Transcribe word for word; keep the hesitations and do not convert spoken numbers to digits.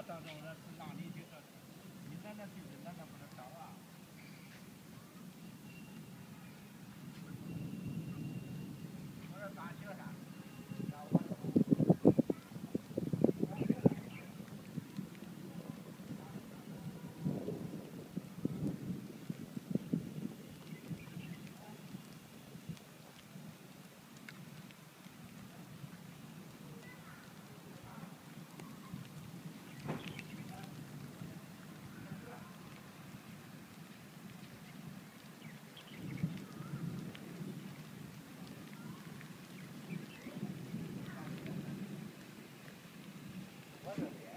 到这我这是哪里去这？你在那地址那那不能找啊？我这大学生，然后我这。我这里。